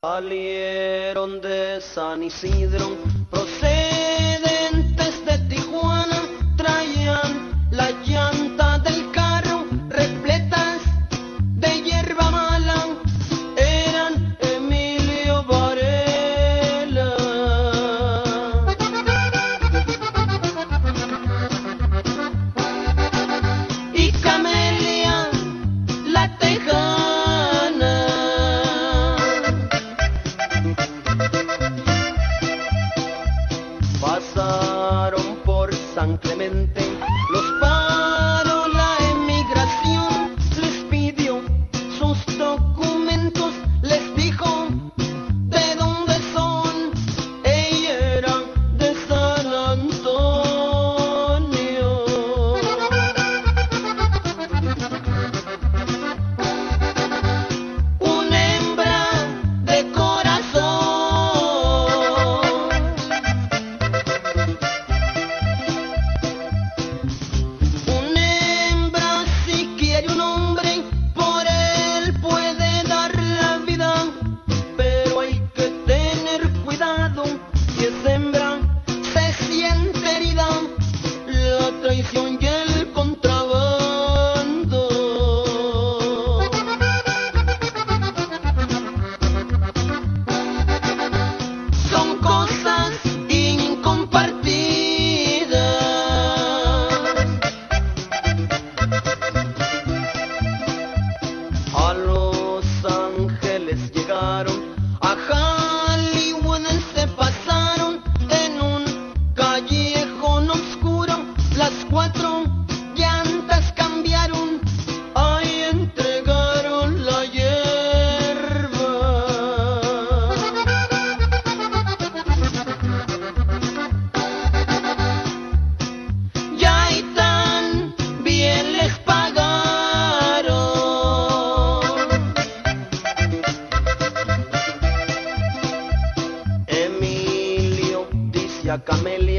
Salieron de San Isidro, procedentes de Tijuana, traían la llanta del carro repletas de hierba mala, eran Emilio Varela y Camelia la Tejana. Pasaron por San Clemente, los paró la emigración, les pidió sus documentos, les dijo de dónde son, ella era de San Antonio. Una hembra de corazón. La traición y el contrabando son cosas incompartidas. A Los Ángeles llegaron, a Hollywood se pasaron en un callejón oscuro. Las 4 llantas cambiaron, ahí entregaron la hierba. Ya y tan bien les pagaron. Emilio dice a Camelia: